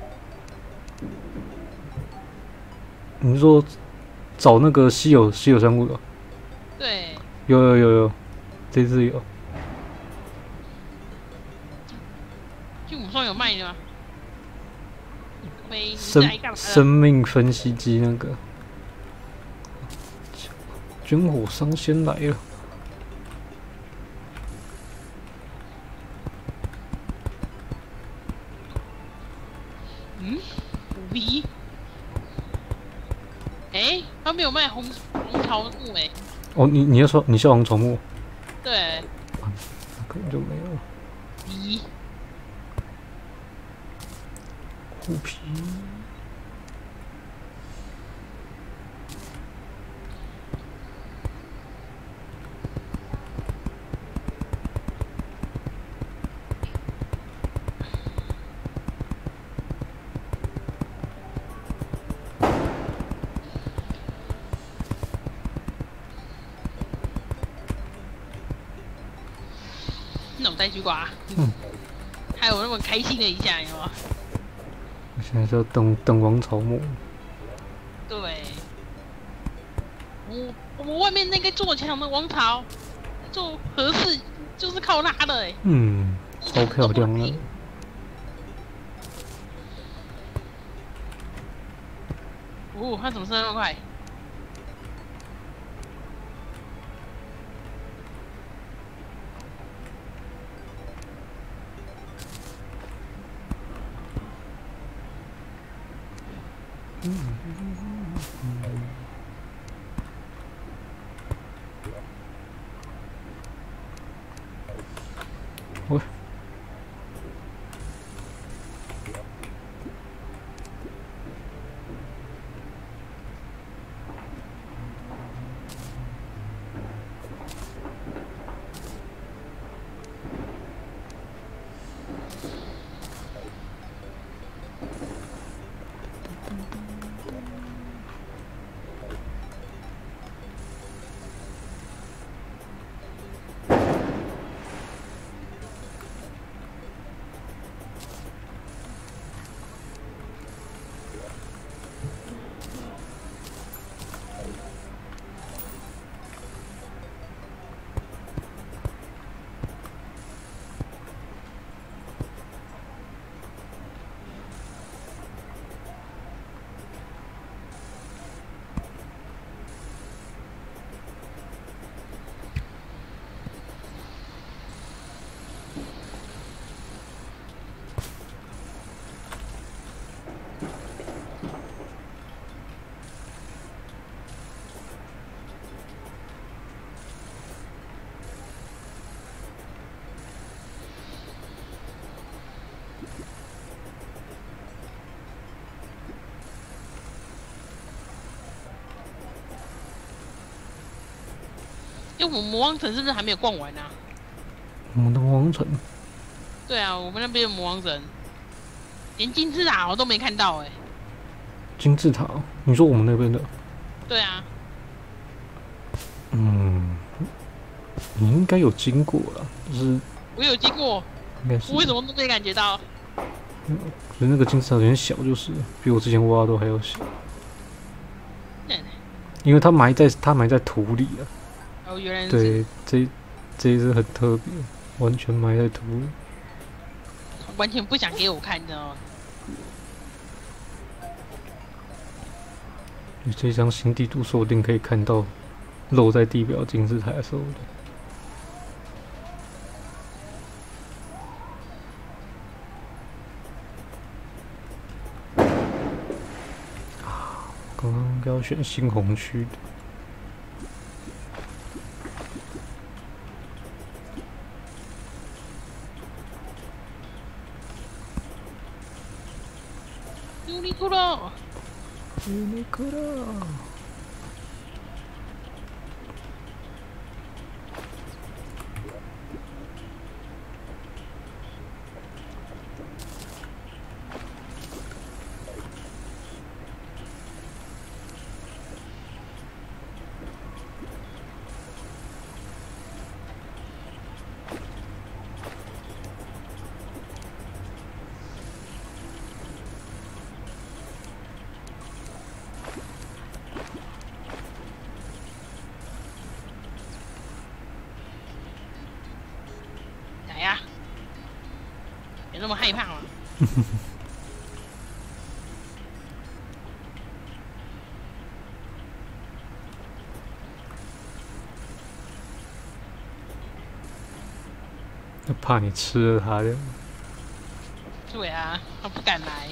你是说找那个稀有稀有生物的？ 对。 有有有有，这次有。 军火商有卖的吗？没。 生生命分析机那个。军火商先来了。 嗯，虎皮。哎、欸，他没有卖红红桃木哎、欸。 哦，你你要说你是红桃木？ 对。 啊，那可能就没有了。 咦？ 虎皮。 那种带菊瓜，嗯，还有那么开心的一下，有吗？ 我现在是要等等王朝末。 对，我我们外面那个做墙的王朝，做合适就是靠他的哎、欸。 嗯，超漂亮的。 哦，他怎么升那么快？ 喂。 因为我们魔王城是不是还没有逛完啊？ 我们的魔王城。 对啊，我们那边有魔王城，连金字塔我都没看到哎、欸。 金字塔，你说我们那边的？ 对啊。 嗯，你应该有经过了，就是我有经过， 应该是。 我为什么都没感觉到？ 可是那个金字塔有点小，就是比我之前挖的都还要小。 嗯。 因为它埋在它埋在土里啊。 哦，原来是。 对，这这一只很特别，完全埋在土里。 完全不想给我看的哦。 你这张新地图说不定可以看到露在地表金字塔的时候的。刚刚应该要选新红区的。 尤尼库罗， 尤尼库罗。 来呀！有那么害怕吗？ 怕你吃了它的。 对啊，他不敢来。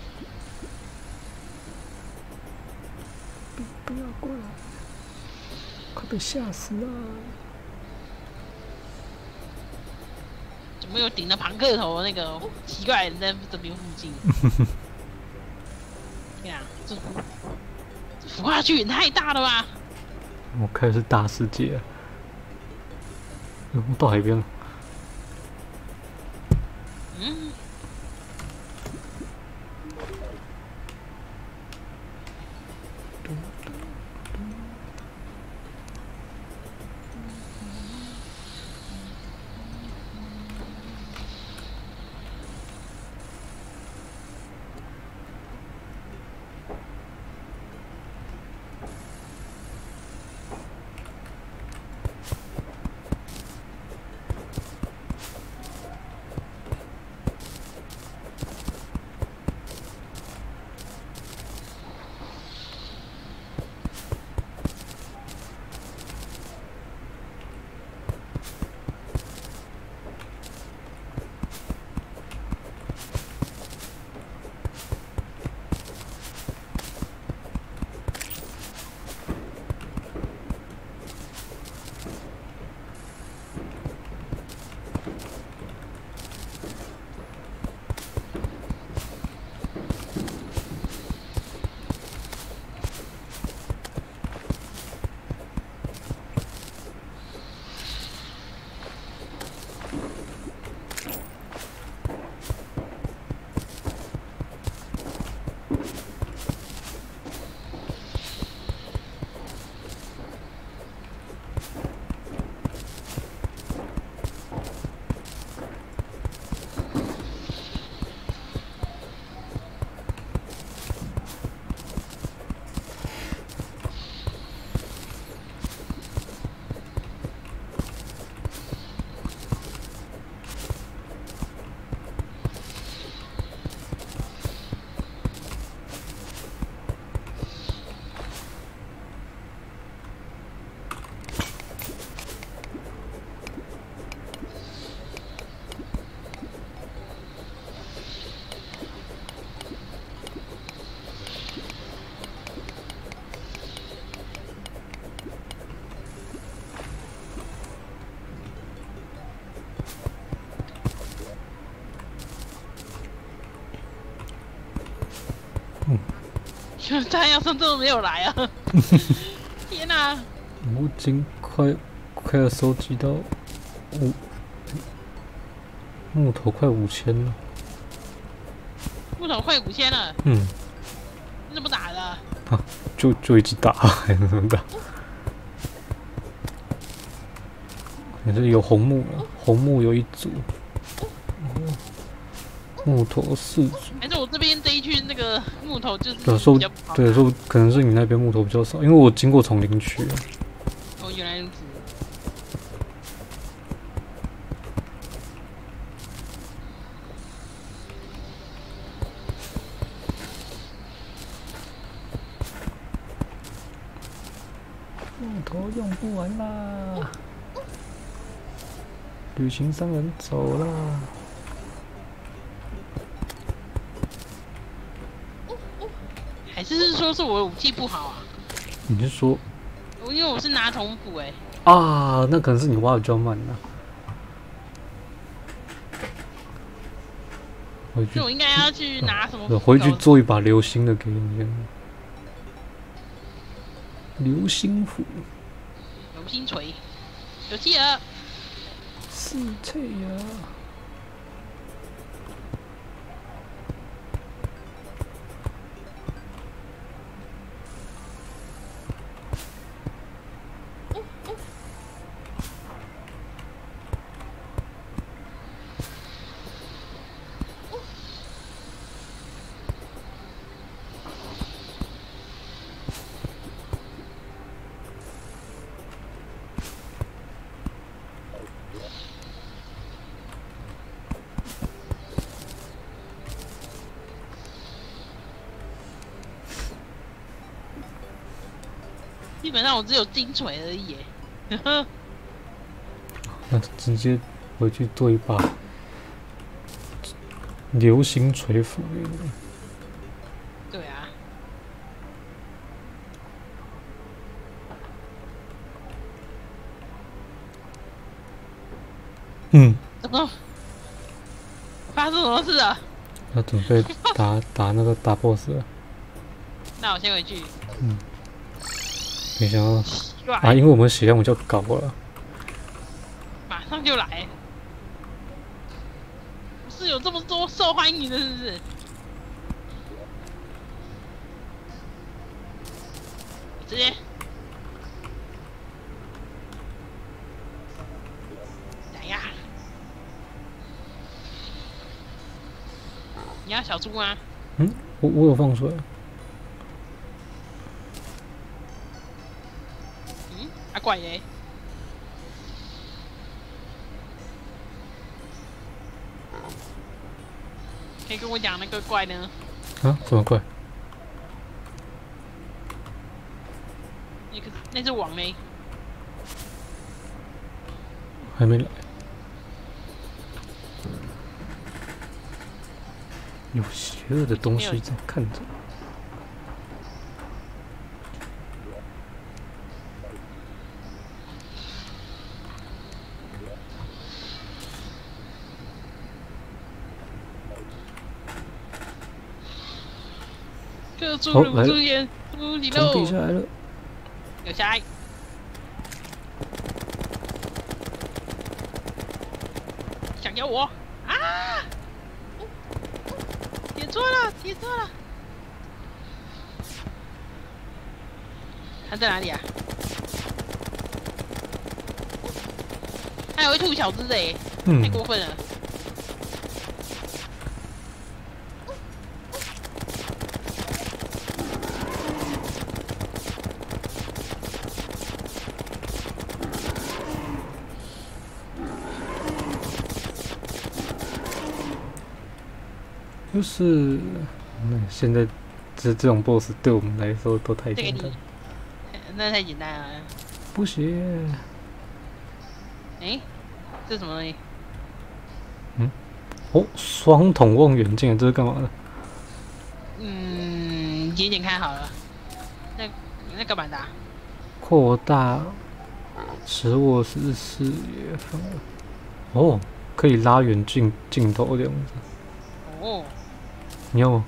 不要过来！快被吓死了！ 怎么有顶着庞克头那个奇怪的人在这边附近？天啊，这这孵化区也太大了吧！ 我开的是大世界、啊。嗯，我到海边了。 嗯。太阳升这么没有来啊！天哪、啊！ 我已经快快要收集到五木头快五千了。 木头快五千了。 嗯。 你怎么打的？ 啊，就就一直打，还能怎么打？可是有红木了，红木有一组，木头四组。 还是我这边这一区那个木头就是对，说比较不好拿对说可能是你那边木头比较少，因为我经过丛林区。 哦，原来如此。 木头用不完啦，旅行商人走啦。 还是说是我武器不好啊？ 你是说？ 我因为我是拿铜斧哎。 啊，那可能是你挖的比较慢呢、回去。 就我应该要去拿什么？ 回去做一把流星的给你。流星斧。 流星锤。有企鹅。 是这样。 基本上我只有金锤而已。 那直接回去做一把流星锤斧给你。 对啊。 嗯。 怎么？发生什么事了？ 要准备打打那个大 boss 了。 那我先回去。 嗯。没想到啊，因为我们血量比较高了。 马上就来。不是有这么多受欢迎的，是不是？直接。来呀！你要小猪吗？ 嗯，我我有放出来。 嗯，啊怪耶！可以跟我讲那个怪呢？ 啊？什么怪？ 那个那只网呢？ 还没来。有邪恶的东西在看着。 这猪猪猪眼猪里肉， 从地下来了， 有下来。想要我啊！点错了，点错了。他在哪里啊？他还会吐小只的耶， 嗯、 太过分了。 就是那现在这这种 boss 对我们来说都太简单， 那太简单了。 不行。 哎、欸，这是什么东西？ 嗯，哦，双筒望远镜，这是干嘛的？ 嗯，点点看好了。那那干嘛的、啊？ 扩大持握时视野范围。哦，可以拉远镜镜头这样子。 哦。 你要吗？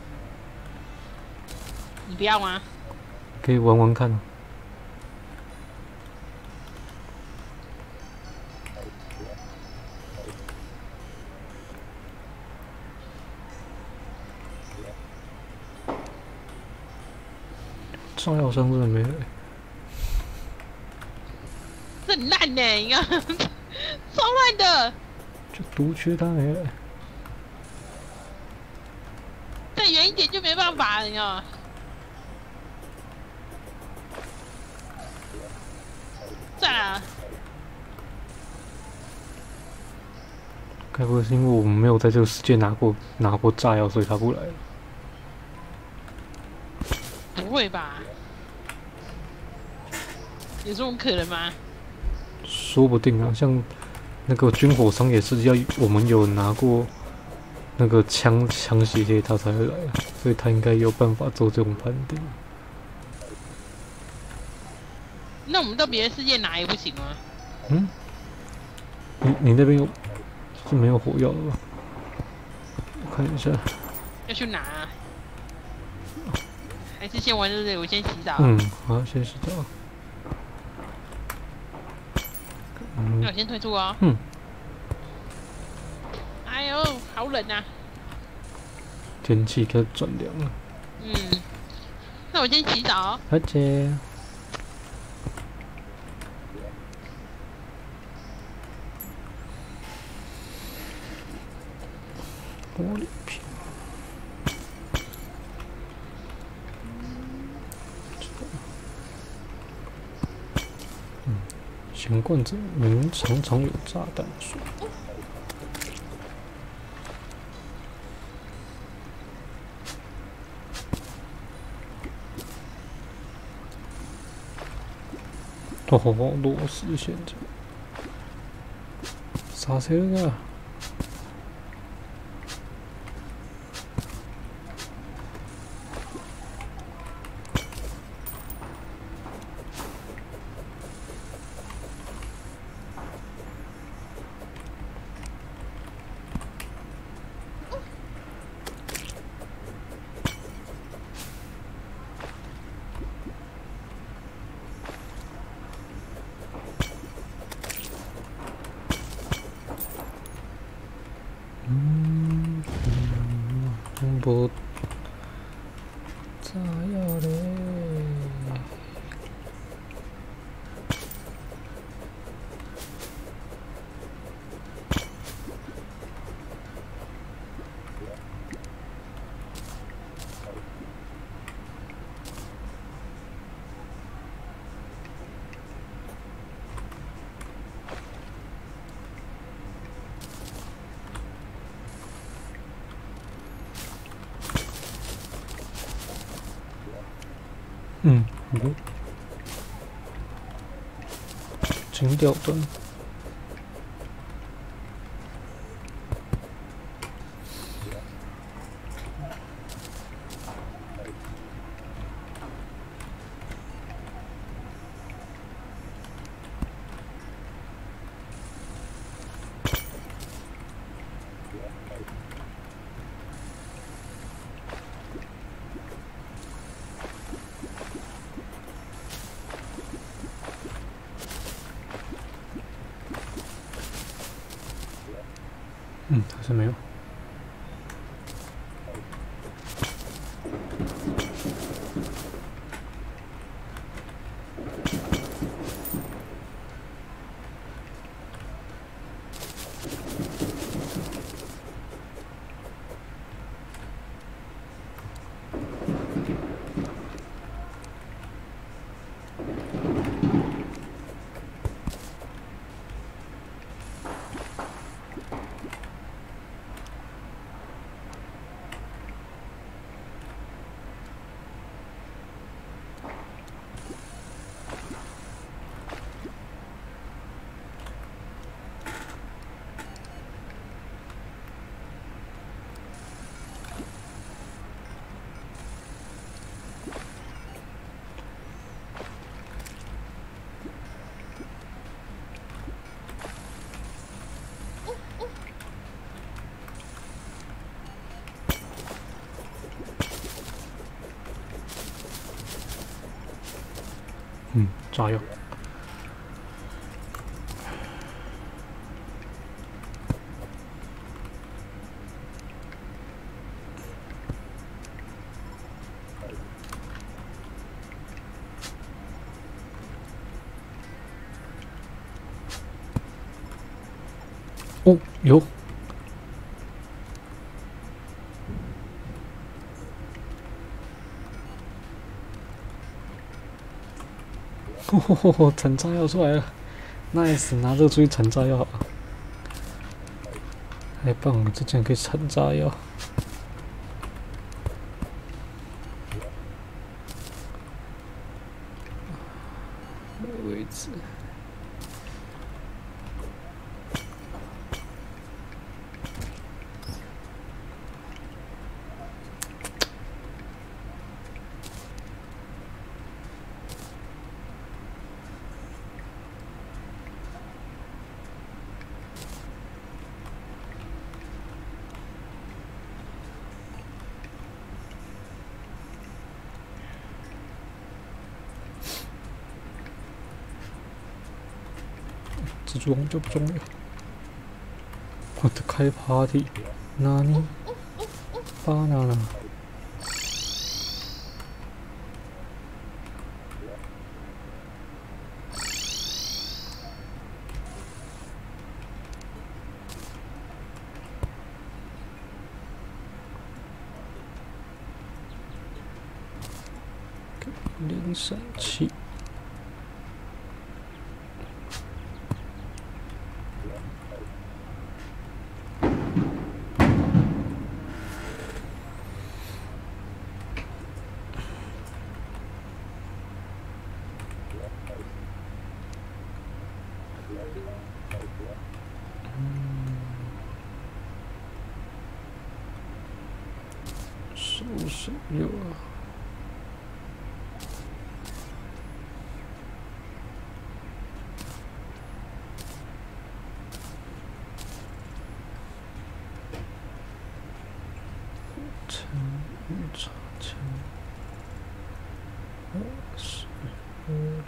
你不要吗？ 可以玩玩看啊。 炸药箱真的没了、欸， 这很烂呢、欸，你看，超烂的。 就毒缺它没了、欸。 再远一点就没办法了，你知道吗？在啊。 该不会是因为我们没有在这个世界拿过拿过炸药，所以他不来了？ 不会吧？有这种可能吗？ 说不定啊，像那个军火商也是要我们有拿过那个枪枪械给他才会来啊，所以他应该有办法做这种判定。 那我们到别的世界拿也不行吗？ 嗯？你你那边有是没有火药了吧？我看一下。 要去拿、啊，还是先玩这里？我先洗澡。 嗯，好，先洗澡。 那我先退出哦。 嗯。 哎呦，好冷啊！ 天气开始转凉了。 嗯，那我先洗澡。 好姐。玻璃瓶。嗯，闲罐子明常常有炸弹说。哦，螺丝陷阱，啥车啊？嗯，嗯，不，炸药嘞！嗯，好，请吊灯。嗯，还是没有。嗯，炸药。 哦，有。哦，产炸药出来了 ，nice， 拿这个出去产炸药，太棒了，这竟然可以产炸药。位置。蜘蛛网就不重要。我的开 party， 哪里？banana。连闪器。手手有啊。枪，长枪，二十五里。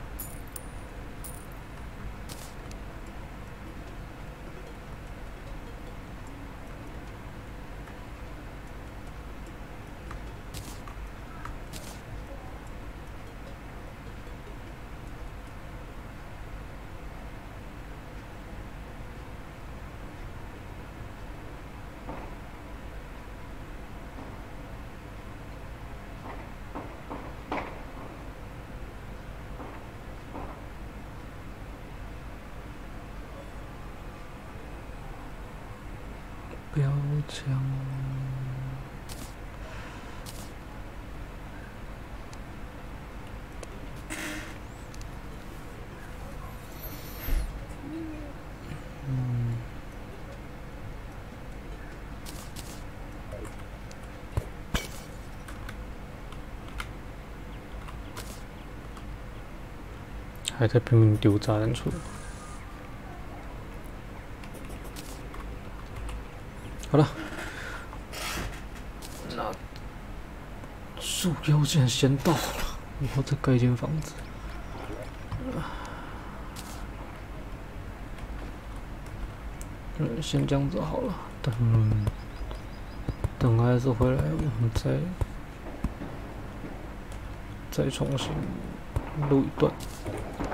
标枪，嗯，还在拼命丢炸弹出来。好了，那主要竟然先到了，我要再盖一间房子。嗯，先这样子好了，等等孩子回来，我们再再重新录一段。